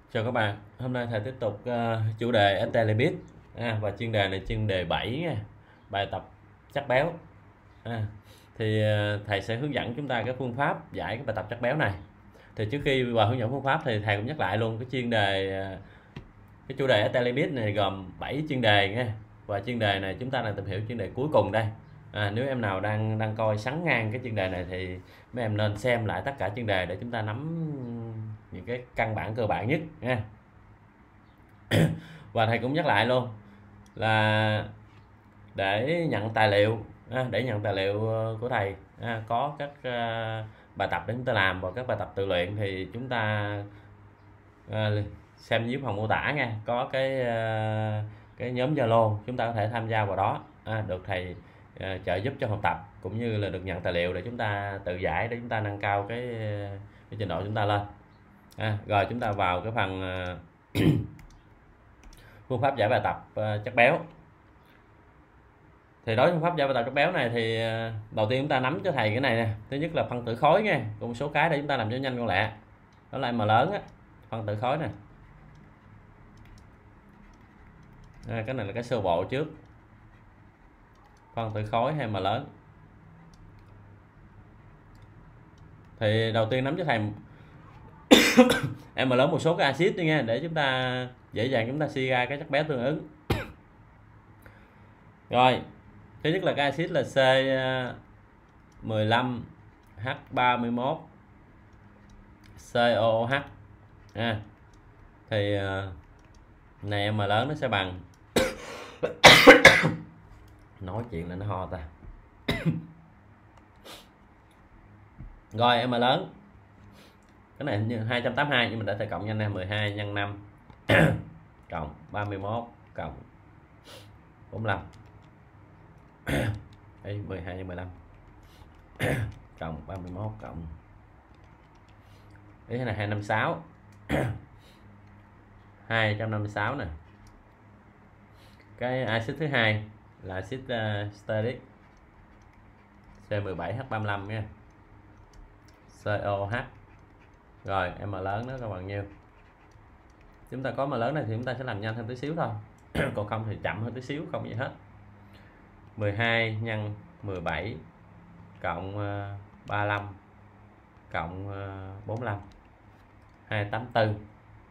Chào các bạn, hôm nay thầy tiếp tục chủ đề Stellibit và chuyên đề này chuyên đề 7 nha, bài tập chất béo. Thì thầy sẽ hướng dẫn chúng ta cái phương pháp giải cái bài tập chất béo này. Thì trước khi vào hướng dẫn phương pháp thì thầy cũng nhắc lại luôn cái chuyên đề cái chủ đề Stellibit này gồm 7 chuyên đề nha. Và chuyên đề này chúng ta đang tìm hiểu chuyên đề cuối cùng đây. Nếu em nào đang coi sẵn ngang cái chuyên đề này thì mấy em nên xem lại tất cả chuyên đề để chúng ta nắm những cái căn bản cơ bản nhất nha. Và thầy cũng nhắc lại luôn là để nhận tài liệu của thầy có các bài tập để chúng ta làm và các bài tập tự luyện thì chúng ta xem dưới phần mô tả nha, có cái nhóm Zalo, chúng ta có thể tham gia vào đó, được thầy trợ giúp cho học tập cũng như là được nhận tài liệu để chúng ta tự giải, để chúng ta nâng cao cái trình độ chúng ta lên. Rồi chúng ta vào cái phần phương pháp giải bài tập chất béo. Thì đối với phương pháp giải bài tập chất béo này thì đầu tiên chúng ta nắm cho thầy cái này nè. Thứ nhất là phân tử khối nha, cùng một số cái để chúng ta làm cho nhanh gọn lẹ. Đó là M lớn á, phân tử khối nè. Cái này là cái sơ bộ trước. Phân tử khối hay M lớn. Thì đầu tiên nắm cho thầy M lớn một số cái axit đi nha, để chúng ta dễ dàng chúng ta suy ra cái chất béo tương ứng. Rồi, thứ nhất là cái axit là C15H31 COOH. Thì này M lớn nó sẽ bằng nói chuyện là nó ho ta. Rồi M lớn cái này như 282 nhưng mình đã thể cộng nhanh nè, 12 nhân 5 cộng 31 cộng 45. Đây 12 nhân 15 cộng 31 cộng cái này 256 256 nè. Cái axit thứ hai là axit stearic C17H35 nha, COH. Rồi M lớn nó có bằng nhiêu? Chúng ta có M lớn này thì chúng ta sẽ làm nhanh hơn tí xíu thôi còn không thì chậm hơn tí xíu, không gì hết. 12 nhân 17 cộng 35 cộng 45 284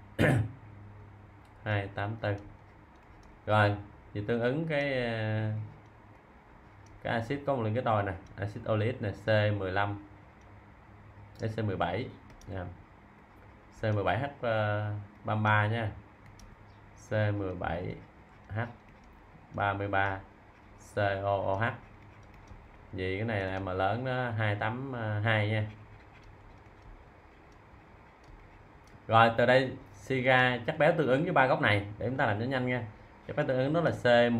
284. Rồi thì tương ứng cái axit có một liên kết đôi này, axit oleic này C15 C17 nha. C17H33 nha, C17H33 COOH. Vì cái này là M lớn nó 282 nha. Rồi từ đây suy ra chất béo tương ứng với ba góc này để chúng ta làm cho nhanh nha. Chất béo tương ứng đó là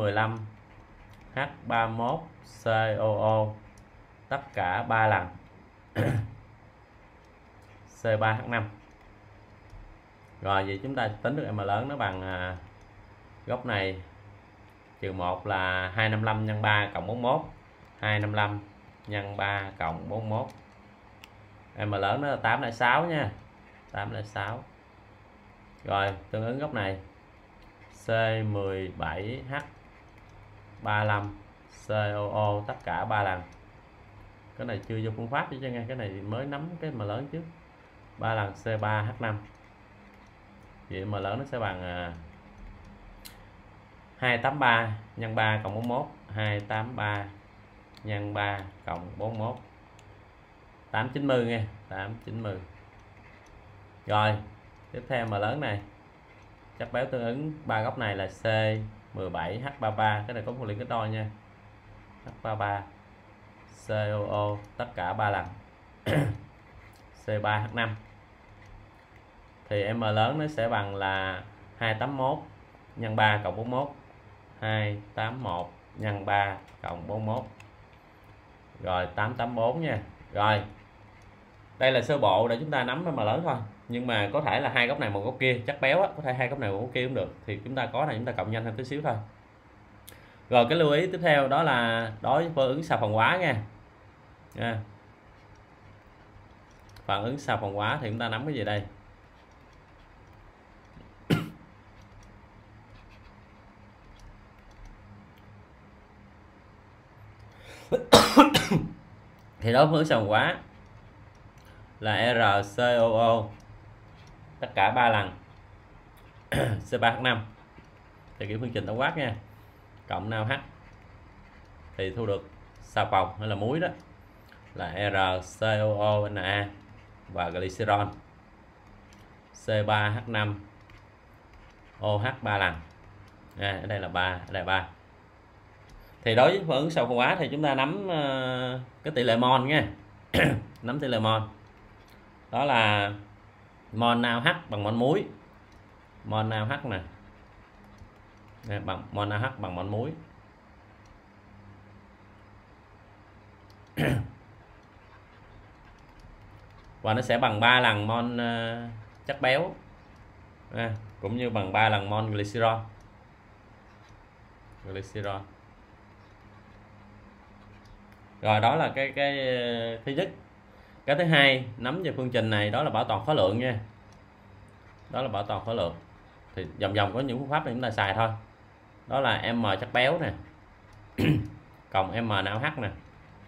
C15H31 COO tất cả 3 lần C3H5. Rồi vậy chúng ta tính được M lớn nó bằng góc này trừ 1 là 255 nhân 3 cộng 41, 255 nhân 3 cộng 41. M lớn nó là 806 nha, 806. Rồi tương ứng góc này C17H35 COO tất cả 3 lần. Cái này chưa vô phương pháp chứ nghe, cái này mới nắm cái M lớn trước. 3 lần C3H5. Vậy M lớn nó sẽ bằng 283 nhân 3 cộng 41, 283 nhân 3 cộng 41, 890 nha, 890. Rồi tiếp theo M lớn này chất béo tương ứng ba góc này là C17H33, cái này có một liên kết đôi nha, H33 COO tất cả 3 lần C3H5. Thì M lớn nó sẽ bằng là 281 nhân 3 cộng 41, 281 nhân 3 cộng 41, rồi 884 nha. Rồi đây là sơ bộ để chúng ta nắm M lớn thôi, nhưng mà có thể là hai góc này một góc kia, chất béo á, có thể hai góc này một góc kia cũng được, thì chúng ta có này chúng ta cộng nhanh hơn tí xíu thôi. Rồi cái lưu ý tiếp theo đó là đối với phản ứng xà phòng hóa nha. Phản ứng xà phòng hóa thì chúng ta nắm cái gì đây? Thì đối với xà phòng hóa là RCOO tất cả 3 lần C3H5 thì kiểu phương trình tổng quát nha, cộng NaOH thì thu được xà phòng hay là muối đó là RCOONa và glycerol C3H5 OH 3 lần. Ở đây là 3, ở đây 3. Thì đối với phản ứng xà phòng hóa thì chúng ta nắm cái tỷ lệ mol nha. Nắm tỷ lệ mol. Đó là mol NaOH bằng mol muối. Mol NaOH nè. Bằng mol NaOH bằng mol muối. Và nó sẽ bằng 3 lần mol chất béo. Cũng như bằng 3 lần mol glycerol. Rồi đó là cái thứ nhất. Cái thứ hai nắm về phương trình này đó là bảo toàn khối lượng nha. Đó là bảo toàn khối lượng. Thì vòng vòng có những phương pháp này chúng ta xài thôi. Đó là M chất béo nè cộng M NaOH nè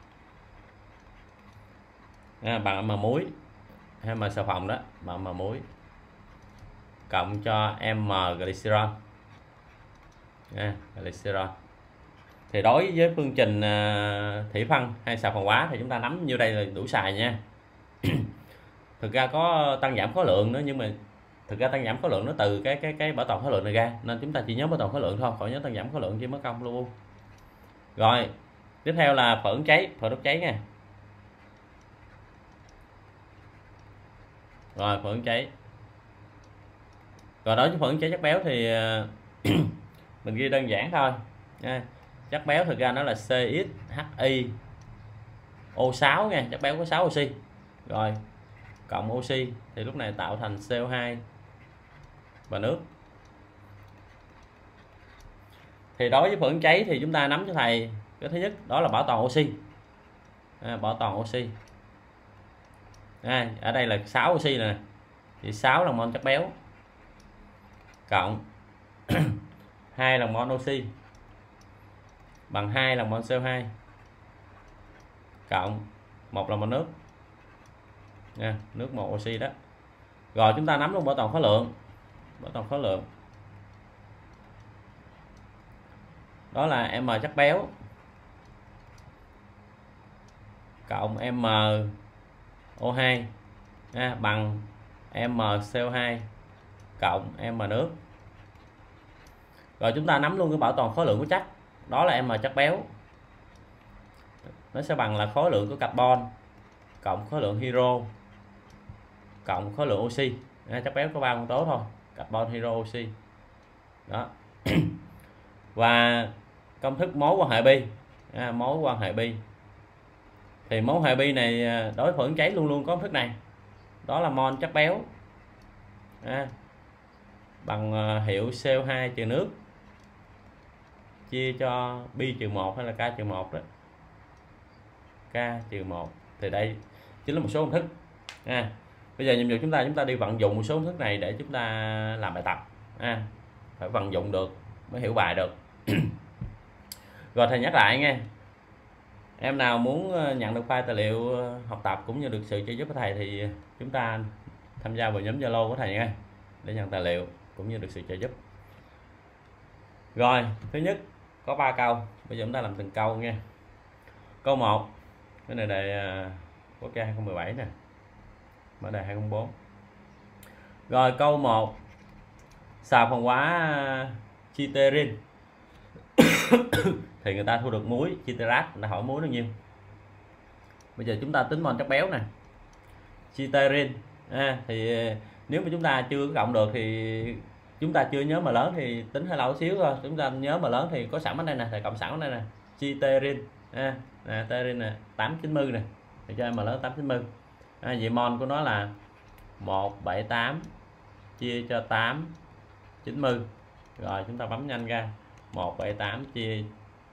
bằng M muối, hay M xà phòng đó bằng M muối cộng cho M glycerol. Glycerol. Thì đối với phương trình thủy phân hay xà phòng hóa thì chúng ta nắm như đây là đủ xài nha. Thực ra có tăng giảm khối lượng nữa, nhưng mà thực ra tăng giảm khối lượng nó từ cái bảo toàn khối lượng này ra, nên chúng ta chỉ nhớ bảo toàn khối lượng thôi, khỏi nhớ tăng giảm khối lượng chứ mất công luôn. Rồi tiếp theo là phản ứng cháy, phản đốt cháy nha. Rồi phản ứng cháy. Rồi đối với phản ứng cháy chất béo thì mình ghi đơn giản thôi nha. Chất béo thực ra nó là CXHIO6 nha, chất béo có 6 oxy. Rồi cộng oxy thì lúc này tạo thành CO2 và nước. Thì đối với phản ứng cháy thì chúng ta nắm cho thầy cái thứ nhất đó là bảo toàn oxy. Bảo toàn oxy. Ở đây là 6 oxy nè. Thì 6 là mol chất béo cộng 2 là mol oxy bằng 2 là mol CO2 cộng 1 là mol nước. Nước 1 oxy đó. Rồi chúng ta nắm luôn bảo toàn khối lượng. Bảo toàn khối lượng đó là M chất béo cộng MO2 bằng MCO2 cộng M nước. Rồi chúng ta nắm luôn cái bảo toàn khối lượng của chất, đó là M chất béo, nó sẽ bằng là khối lượng của carbon cộng khối lượng hydro cộng khối lượng oxy. Chất béo có 3 nguyên tố thôi, carbon, hydro, oxy đó. Và công thức mối quan hệ pi, mối quan hệ pi thì mối quan hệ pi này đối với phản ứng cháy luôn luôn có công thức này, đó là mol chất béo bằng hiệu CO2 trừ nước chia cho pi trừ 1 hay là K trừ 1 đó, K trừ 1. Thì đây chính là một số công thức. Bây giờ nhiệm vụ chúng ta đi vận dụng một số công thức này để chúng ta làm bài tập. Phải vận dụng được mới hiểu bài được. Rồi thầy nhắc lại nghe, em nào muốn nhận được file tài liệu học tập cũng như được sự trợ giúp của thầy thì chúng ta tham gia vào nhóm Zalo của thầy nha, để nhận tài liệu cũng như được sự trợ giúp. Rồi thứ nhất có 3 câu, bây giờ chúng ta làm từng câu nha. Câu 1, cái này đề quốc gia 2017 nè, mở đề 2004. Rồi câu 1, xà phòng hóa chiterin thì người ta thu được muối chiterat, người ta hỏi muối bao nhiêu. Bây giờ chúng ta tính mol chất béo nè, chiterin thì nếu mà chúng ta chưa cộng được thì chúng ta chưa nhớ mà lớn thì tính hơi lâu xíu thôi. Chúng ta nhớ mà lớn thì có sẵn ở đây nè, thầy cộng sẵn ở đây nè, chiterin terin nè 890 nè, thì cho em mà lớn 890. Vậy mol của nó là 178 chia cho 890. Rồi chúng ta bấm nhanh ra, 178 chia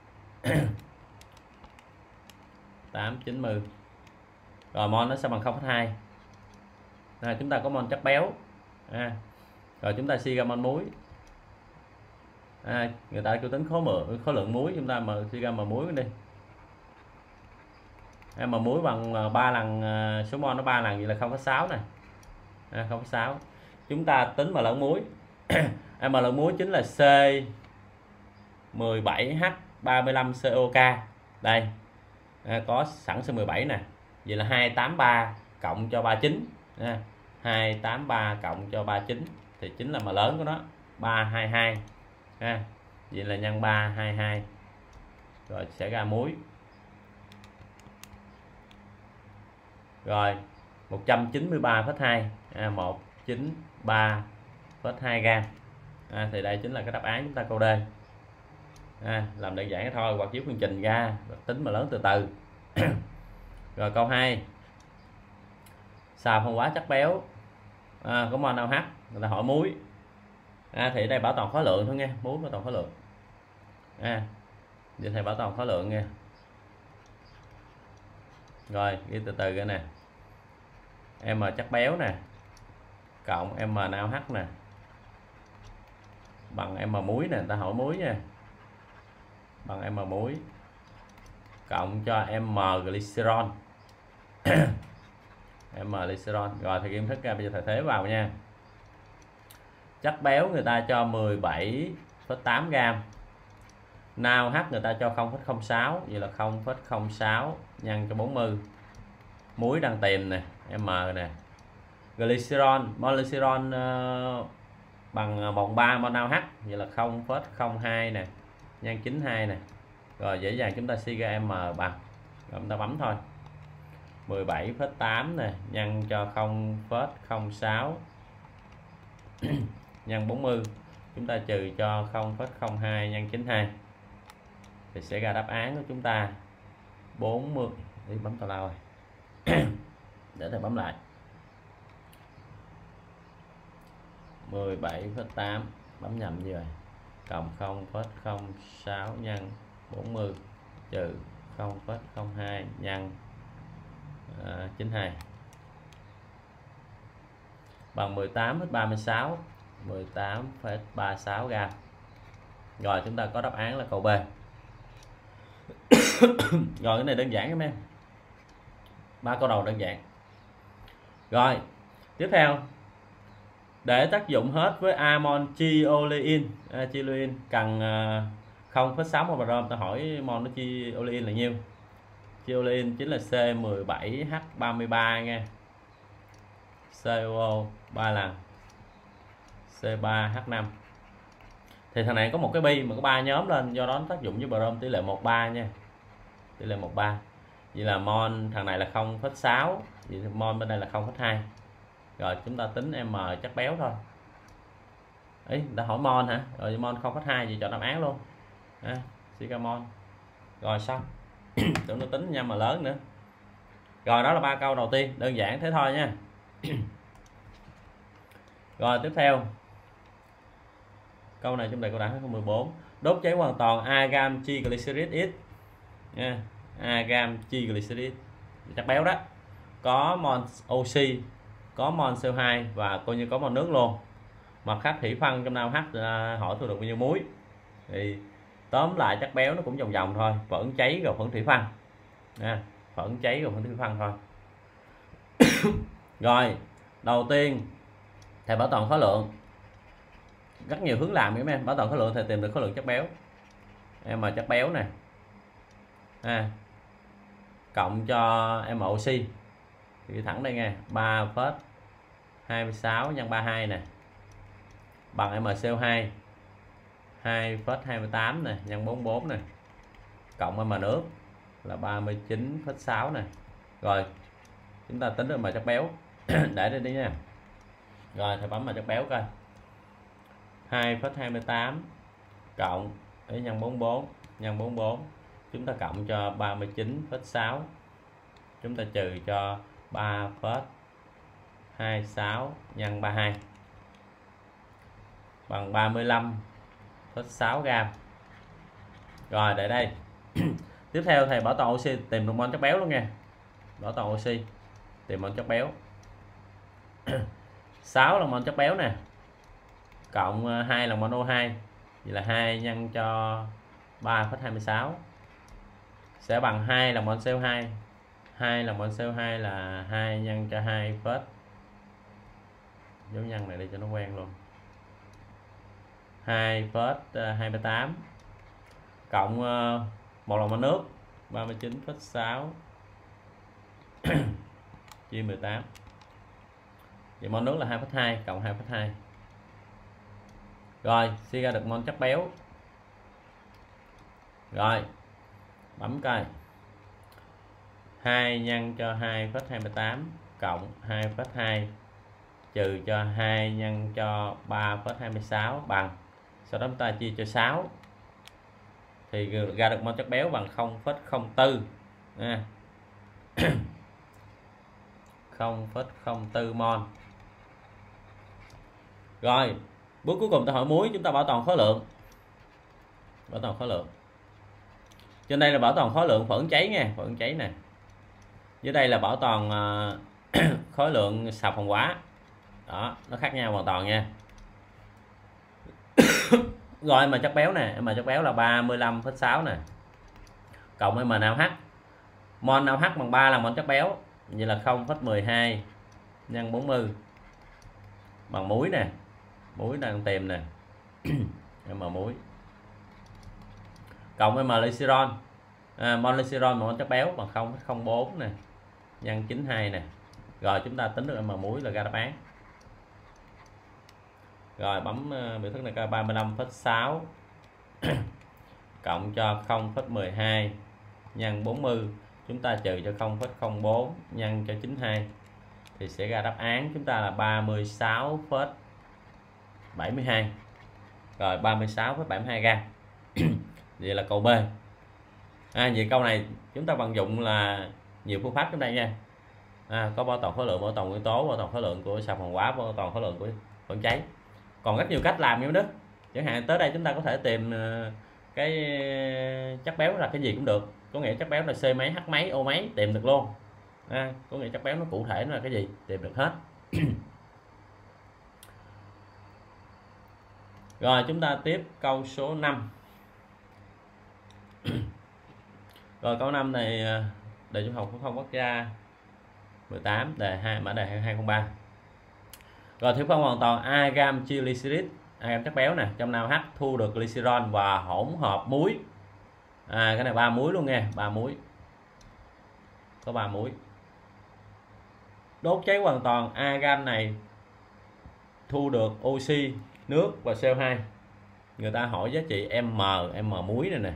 890. Rồi mol nó sẽ bằng 0,2. Chúng ta có mol chất béo. Rồi chúng ta suy ra mol muối. Người ta kêu tính khối lượng muối, chúng ta mà suy ra mà muối đi. M muối bằng 3 lần số mol nó 3 lần, vậy là 0,6 này. 0,6. Chúng ta tính M lượng muối. M lượng muối chính là C17H35COK. Đây. Có sẵn C17 nè. Vậy là 283 cộng cho 39. 283 cộng cho 39 thì chính là M lớn của nó, 322. Vậy là nhân 322. Rồi sẽ ra muối. Rồi 193,2, 193,2 gram. Thì đây chính là cái đáp án chúng ta câu D. Làm đơn giản thôi, hoặc chiếu phương trình ra tính mà lớn từ từ. Rồi câu 2, xào phân hóa chất béo có mol nào H, người ta hỏi muối. Thì ở đây bảo toàn khối lượng thôi nghe, muối bảo toàn khối lượng. Vậy thầy bảo toàn khối lượng nha. Rồi ghi từ từ cái nè, M chất béo nè cộng M nào H nè bằng M muối nè, người ta hỏi muối nha, bằng M muối cộng cho M glycerol. M glycerol. Rồi thầy kiểm thức ra, bây giờ thầy thế vào nha. Chất béo người ta cho 17,8 gram, nào H người ta cho 0,06, vậy là 0,06 nhân cho 40. Muối đang tìm nè, M nè. Glycerol, mol glycerol bằng 1/3 mol nào H, vậy là 0,02 nè, nhân 92 nè. Rồi dễ dàng chúng ta suy ra M bằng, rồi chúng ta bấm thôi. 17,8 nè nhân cho 0,06 nhân 40, chúng ta trừ cho 0,02 nhân 92 thì sẽ ra đáp án của chúng ta 40. Đi bấm tào lao rồi. Để thầy bấm lại. 17,8 bấm nhầm như vậy, cộng 0,06 nhân 40 trừ 0,02 nhân 92 bằng 18,36, 18,36 gram. Rồi chúng ta có đáp án là câu B. Rồi cái này đơn giản các em. 3 câu đầu đơn giản. Rồi tiếp theo, để tác dụng hết với amon chiolein, cần 0,6 mol/gam. Ta hỏi mol nó chiolein là nhiêu? Chiolein chính là C17H33 nha, COO 3 lần C3H5. Thì thằng này có một cái bi mà có 3 nhóm lên, do đó nó tác dụng với brom tỷ lệ 1:3 nha, tỷ lệ 1:3. Vậy là mol thằng này là 0,6, vậy thì mol bên đây là 0,2. Rồi chúng ta tính M chất béo thôi. Ấy, người ta hỏi mol hả? Rồi mol 0,2 thì chọn đáp án luôn. Siga mol. Rồi xong. Chúng ta tính nha, mà lớn nữa. Rồi đó là 3 câu đầu tiên, đơn giản thế thôi nha. Rồi tiếp theo, câu này chúng ta câu đã 14. Đốt cháy hoàn toàn agam triglycerid ít nha, agam triglycerid chất béo đó, có mol oxy, có mol CO2 và coi như có mol nước luôn. Mặt khác thủy phân trong nào H hỏi thu được bao nhiêu muối. Thì tóm lại chất béo nó cũng vòng vòng thôi, vẫn cháy rồi vẫn thủy phân. Vẫn cháy rồi vẫn thủy phân thôi. Rồi đầu tiên thầy bảo toàn khối lượng, rất nhiều hướng làm các em. Bảo toàn khối lượng thầy tìm được khối lượng chất béo, M chất béo nè, cộng cho M oxy thì thẳng đây nghe, 3,26 nhân 32 nè bằng M CO2 2,28 nè nhân 44 nè cộng M nước là 39,6 nè. Rồi chúng ta tính được M chất béo. Để đây đi nha. Rồi thầy bấm M chất béo coi, 2,28 cộng với nhân 44 nhân 44, chúng ta cộng cho 39,6, chúng ta trừ cho 3,26 nhân 32 bằng 35,6 gram. Rồi để đây. Tiếp theo thầy bảo toàn oxy tìm được mol chất béo luôn nha. Bảo toàn oxy tìm mol chất béo. 6 là mol chất béo nè, cộng 2 là mol O2, vậy là 2 nhân cho 3,26 sẽ bằng 2 là mol CO2, 2 lần bằng CO2 là 2 nhân cho 2 phết, dấu nhân này đi cho nó quen luôn, 2 phết 28 cộng 1 lần bằng nước 39,6 chia 18. Vậy mol nước là 2,2 cộng 2,2. Rồi suy ra được mol chất béo. Rồi bấm coi, 2 nhân cho 2,28 cộng 2,2 trừ cho 2 nhân cho 3,26 bằng, sau đó chúng ta chia cho 6 thì ra được mol chất béo bằng 0,04 nha. 0,04 mol. Rồi bước cuối cùng ta hỏi muối, chúng ta bảo toàn khối lượng. Bảo toàn khối lượng. Trên đây là bảo toàn khối lượng phởn cháy nha, phởn cháy nè. Dưới đây là bảo toàn khối lượng xà phòng hóa. Đó, nó khác nhau hoàn toàn nha. Rồi mà chất béo nè, mà chất béo là 35,6 nè. Cộng MNaOH. Mol NaOH bằng 3 là mol chất béo. Vậy là 0,12 nhân 40 bằng muối nè. Muối đang tìm nè. M muối. Cộng glycerol. Mol glycerol mol chất béo bằng 0,04 nè nhân 92 nè. Rồi chúng ta tính được M muối là ra đáp án. Rồi bấm biểu thức này coi, 35,6 cộng cho 0,12 nhân 40, chúng ta trừ cho 0,04 nhân cho 92 thì sẽ ra đáp án chúng ta là 36,72. Rồi 36,72 gram. Vậy là câu B. Vậy câu này chúng ta vận dụng là nhiều phương pháp trong đây nha. Có bảo toàn khối lượng, bảo toàn nguyên tố, bảo toàn khối lượng của xà phòng hóa, bảo toàn khối lượng của phởn cháy. Còn rất nhiều cách làm nha đó. Chẳng hạn tới đây chúng ta có thể tìm cái chất béo là cái gì cũng được. Có nghĩa chất béo là C mấy, H mấy, O mấy tìm được luôn. Có nghĩa chất béo nó cụ thể nó là cái gì tìm được hết. Rồi chúng ta tiếp câu số 5. Rồi câu 5 này đề trung học phổ thông quốc gia 18 đề 2 mã đề 2003. Rồi thiếu phân hoàn toàn agam chia glycerid, agam chất béo nè, trong NaOH thu được glycerol và hỗn hợp muối. Cái này 3 muối luôn nha, 3 muối. Có 3 muối. Đốt cháy hoàn toàn agam này thu được oxy, nước và CO2. Người ta hỏi giá trị m muối này nè.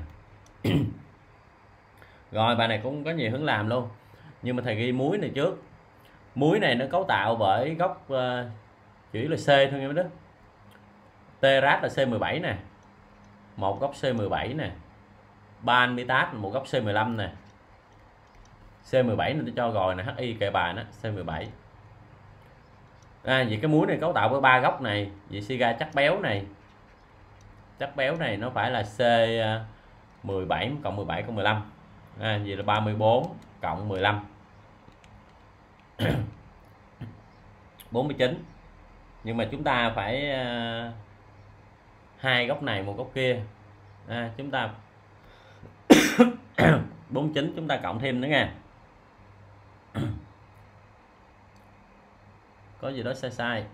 Rồi bài này cũng có nhiều hướng làm luôn. Nhưng mà thầy ghi muối này trước. Muối này nó cấu tạo bởi gốc chủ yếu là C thôi nha mấy đứa. Terat là C17 nè. Một gốc C17 nè. Banmitat một gốc C15 nè. C17 này tôi cho rồi nè, HI kệ bài nó C17. Vậy cái muối này cấu tạo với 3 gốc này, vậy suy ra chất béo này. Chất béo này nó phải là C17 cộng 17 cộng 15. Vậy là 34 cộng 15. 49. Nhưng mà chúng ta phải hai góc này một góc kia. Chúng ta 49 chúng ta cộng thêm nữa nha. Có gì đó sai sai.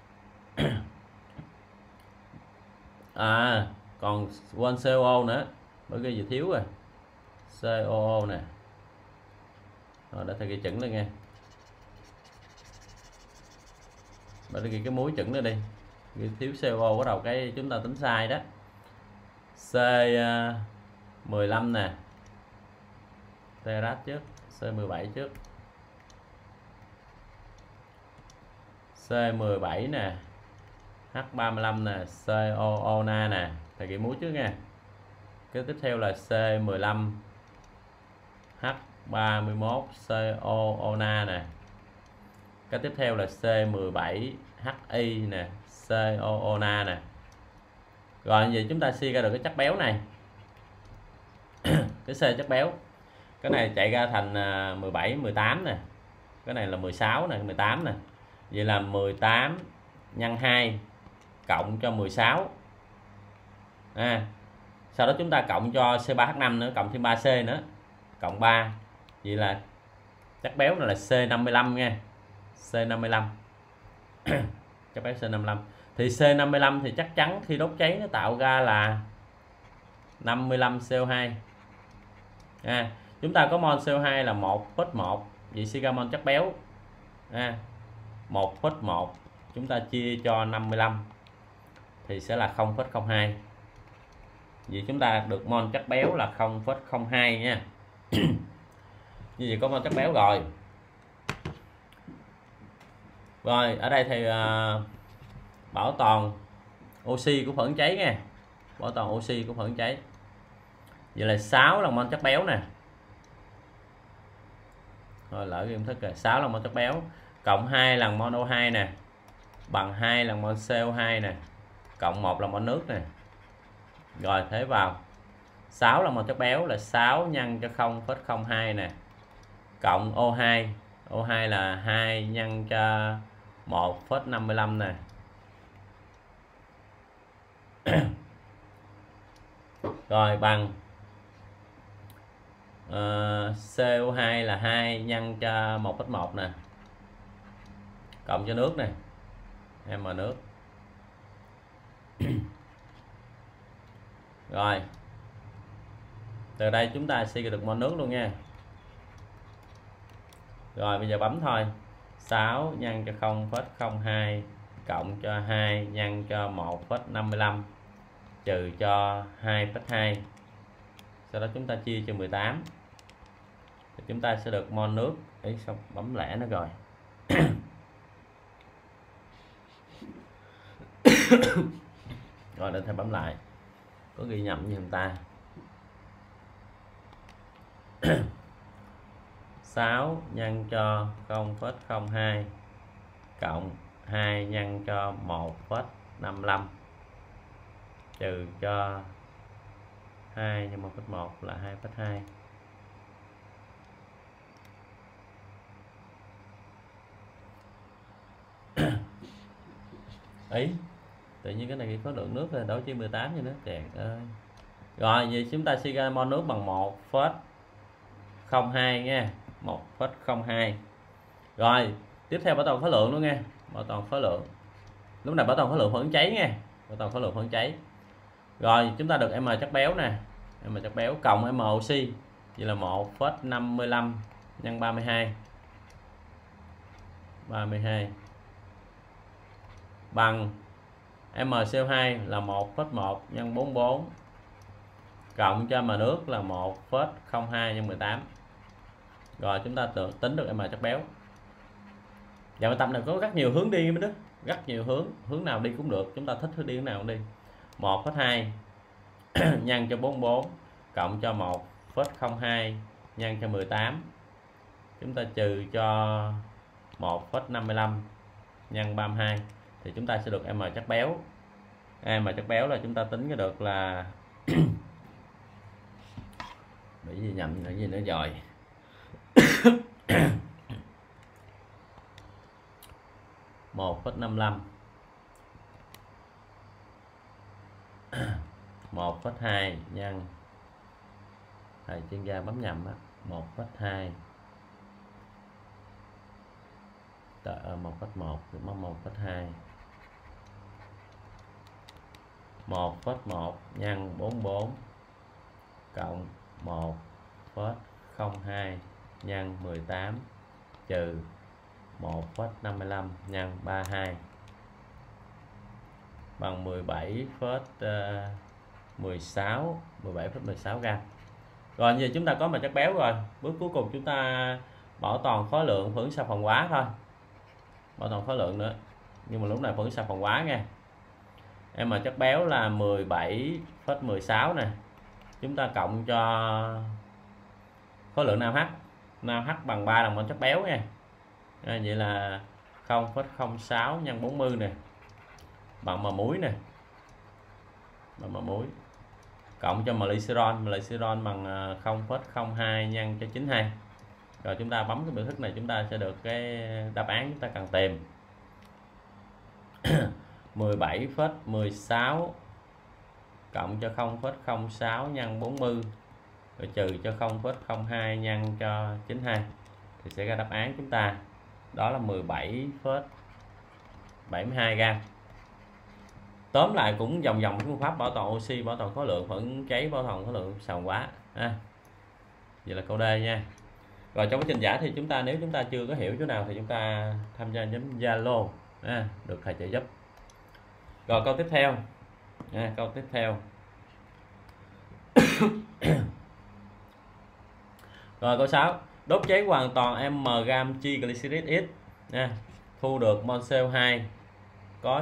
Còn quên CO nữa, bởi vì gì thiếu rồi. CO nè. Rồi để thầy ghi chuẩn lên nha. Bởi vì cái muối chuẩn nữa đi. Ghi thiếu CO bắt đầu cái chúng ta tính sai đó. C15 nè. Terat trước, C17 trước. C17 nè. H35 nè, COONA nè. Thầy ghi muối trước nha. Cái tiếp theo là C15 H31 COONA nè. Cái tiếp theo là C17 HI nè, COONA nè. Rồi vậy chúng ta suy ra được cái chất béo này. Cái C chất béo. Cái này chạy ra thành 17, 18 nè. Cái này là 16 nè, 18 nè. Vậy là 18 nhân 2 cộng cho 16. Sau đó chúng ta cộng cho C3H5 nữa, cộng thêm 3C nữa, cộng 3. Vậy là chất béo này là C55 nha, C55 chất béo C55. Thì C55 thì chắc chắn khi đốt cháy nó tạo ra là 55 CO2. Chúng ta có mol CO2 là 1,1, vậy siga mol chất béo 1,1 chúng ta chia cho 55 thì sẽ là 0,02. Vậy chúng ta được mol chất béo là 0,02 nha. Như vậy có mol chất béo rồi. Rồi ở đây thì bảo toàn oxy của phản ứng cháy nha, bảo toàn oxy của phản ứng cháy. Vậy là 6 lần mol chất béo nè. Rồi lỡ công thức rồi, 6 lần mol chất béo cộng 2 lần mol O2 nè, bằng 2 lần mol CO2 nè, cộng 1 lần mol nước nè. Rồi thế vào 6 lần mol chất béo là 6 nhân cho 0,02 nè, cộng O2, O2 là 2 nhân cho 1,55 nè. Rồi bằng CO2 là 2 nhân cho 1,1 nè, cộng cho nước nè, m nước. Rồi từ đây chúng ta suy ra được mol nước luôn nha. Rồi bây giờ bấm thôi. 6 nhân cho 0,02 cộng cho 2 nhân cho 1,55 trừ cho 2,2. Sau đó chúng ta chia cho 18 thì chúng ta sẽ được mol nước. Ý xong bấm lẻ nó rồi. Rồi để thầy bấm lại, có ghi nhầm như người ta. 6 nhân cho 0,02 cộng 2 nhân cho 1,55 trừ cho 2 nhân 1,1 là 2,2. Ý tự nhiên cái này có lượng nước rồi đổi chia 18 như nó chẹt ơi. Rồi vậy chúng ta suy ra mol nước bằng 1,02 nha, 1,02. Rồi tiếp theo bảo toàn khối lượng luôn nha, bảo toàn khối lượng. Lúc này bảo toàn khối lượng phản ứng cháy nha, bảo toàn khối lượng phản ứng cháy. Rồi chúng ta được m chất béo nè, m chất béo cộng m oxy, vậy là 1,55 nhân 32 bằng MCO2 là 1,1 nhân 44 cộng cho m nước là 1,02 nhân 18. Rồi chúng ta tính được m chất béo. Và bài tập này có rất nhiều hướng đi mấy đứa, rất nhiều hướng nào đi cũng được, chúng ta thích hướng đi hướng nào cũng đi. 1,2 nhân cho 44 cộng cho 1,02 nhân cho 18, chúng ta trừ cho 1,55 nhân 32 thì chúng ta sẽ được m chất béo. M chất béo là chúng ta tính cái được là bị gì nhầm nữa gì nữa rồi. 1,55 1,2 nhân, thầy chuyên gia bấm nhầm á, 1,2 1,1 bấm 1,2 1,1 nhân 44 cộng 1,02 nhân 18 trừ 1,55 nhân 32 bằng 17,16 gram. Rồi giờ chúng ta có mà chất béo rồi. Bước cuối cùng chúng ta bảo toàn khối lượng phản ứng xạ phòng hóa thôi. Bảo toàn khối lượng nữa. Nhưng mà lúc này phản ứng xạ phòng hóa nha. M chất béo là 17,16 nè. Chúng ta cộng cho khối lượng NaOH. NaOH bằng 3 lần mol chất béo nha. Vậy là 0,06 nhân 40 nè, bằng m muối nè, bằng m muối, cộng cho glycerol bằng 0,02 nhân cho 92. Rồi chúng ta bấm cái biểu thức này, chúng ta sẽ được cái đáp án chúng ta cần tìm. 17,16 cộng cho 0,06 nhân 40 rồi trừ cho 0,02 nhân cho 92. thì sẽ ra đáp án chúng ta đó là 17,72 gram. Tóm lại cũng vòng vòng phương pháp bảo toàn oxy, bảo toàn khối lượng, phản ứng cháy, bảo toàn khối lượng sàn hóa. Vậy là câu D nha. Rồi trong quá trình giải thì chúng ta, nếu chúng ta chưa có hiểu chỗ nào thì chúng ta tham gia nhóm Zalo được thầy trợ giúp. Rồi câu tiếp theo, câu tiếp theo. Rồi câu 6, đốt cháy hoàn toàn m gam triglycerid X thu được mol CO2 có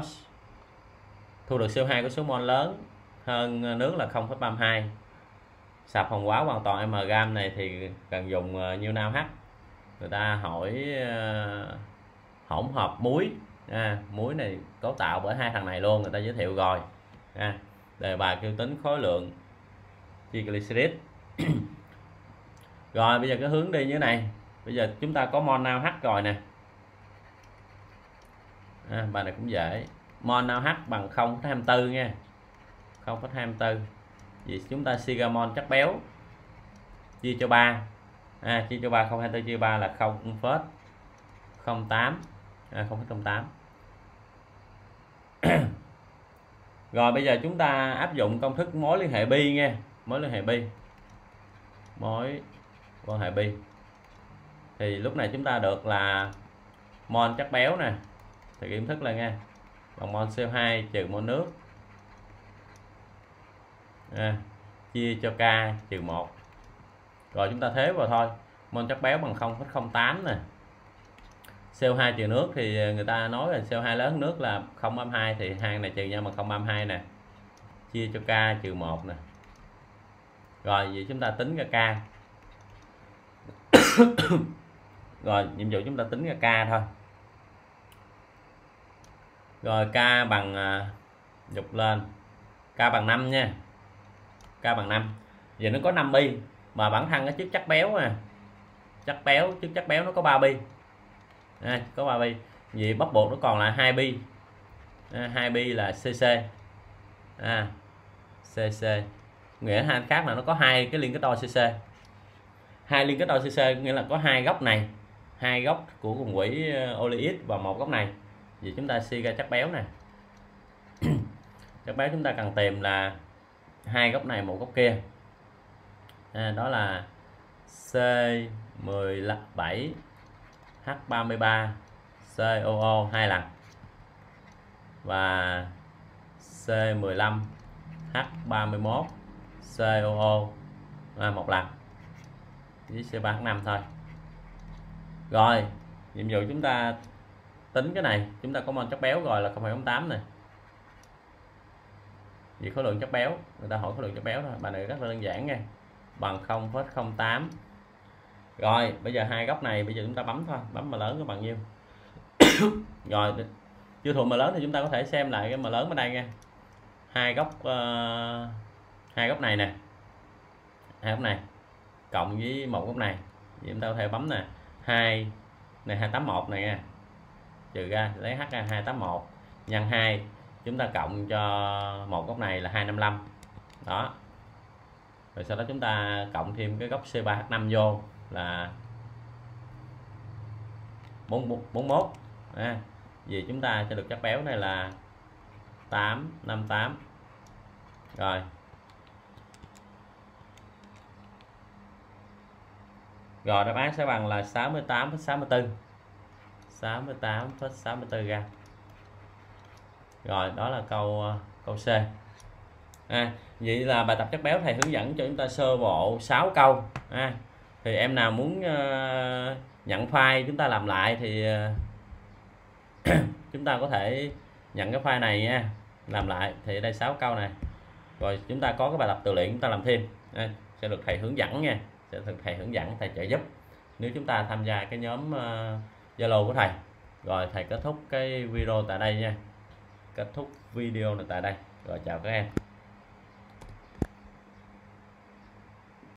số mol lớn hơn nước là 0,32. Sạp hồng hóa hoàn toàn m gam này thì cần dùng nhiêu nao H? Người ta hỏi hỗn hợp muối. Muối này cấu tạo bởi hai thằng này luôn, người ta giới thiệu rồi. Đề bài kêu tính khối lượng triglycerid. Rồi bây giờ cái hướng đi như thế này. Bây giờ chúng ta có mol nao H rồi nè. Bài này cũng dễ. Mol nao H bằng 0,24 nha. 0,24. Vậy chúng ta suy ra mol chất béo chia cho 3. Chia cho 3, 0,24 chia 3 là 0,08. 0,08. Rồi bây giờ chúng ta áp dụng công thức mối liên hệ bi nha. Mối liên hệ bi. Mối quan hệ bi. Thì lúc này chúng ta được là mol chất béo nè. Thì kiểm thức là nha. Bằng mol CO2 trừ mol nước. Chia cho K trừ 1. Rồi chúng ta thế vào thôi. Mol chất béo bằng 0,08 nè. CO2 trừ nước thì người ta nói là CO2 lớn hơn nước là 0,32 thì hai này trừ nhau bằng 0,32 nè. Chia cho K trừ 1 nè. Rồi vậy chúng ta tính ra K. Rồi nhiệm vụ chúng ta tính ra K thôi. Rồi K bằng dục lên. K bằng 5 nha. K bằng 5. Giờ nó có 5 bi mà bản thân cái chất béo nè. Chất béo nó có 3 bi. Có 3 bi. Vậy bắt buộc nó còn là 2 bi. 2 bi là CC. CC. Nghĩa hai khác là nó có hai cái liên kết đôi CC. Hai liên kết đôi CC nghĩa là có hai góc này, hai góc của cùng quỹ oleoid và một góc này. Vậy chúng ta suy ra chất béo nè. Chất béo chúng ta cần tìm là hai góc này một góc kia. Đó là C17 H33 COO 2 lần và C15 H31 COO 1 lần với C3H5 thôi. Rồi nhiệm vụ chúng ta tính cái này, chúng ta có mol chất béo rồi là 0,08 này. Vì khối lượng chất béo, người ta hỏi khối lượng chất béo thôi, bài này rất là đơn giản nha, bằng 0,08. Rồi bây giờ hai góc này bây giờ chúng ta bấm thôi, bấm m lớn có bằng nhiêu. Rồi chưa thuộc m lớn thì chúng ta có thể xem lại cái m lớn ở đây nha. Hai góc này nè, hai góc này cộng với một góc này, vậy chúng ta có thể bấm nè, 2 này 281 này nha, trừ ra lấy h ra 281 nhân 2, chúng ta cộng cho một góc này là 255 đó. Rồi sau đó chúng ta cộng thêm cái góc C3H5 vô là 41. Vì chúng ta sẽ được chất béo này là 858. Rồi rồi đáp án sẽ bằng là 68,64 68,64 gram. Rồi đó là câu C. Vậy là bài tập chất béo thầy hướng dẫn cho chúng ta sơ bộ 6 câu. Thì em nào muốn nhận file chúng ta làm lại thì chúng ta có thể nhận cái file này nha, làm lại thì ở đây 6 câu này. Rồi chúng ta có cái bài tập tự luyện chúng ta làm thêm, sẽ được thầy hướng dẫn nha, sẽ được thầy hướng dẫn, thầy trợ giúp nếu chúng ta tham gia cái nhóm Zalo của thầy. Rồi thầy kết thúc cái video tại đây nha, kết thúc video này tại đây. Rồi chào các em.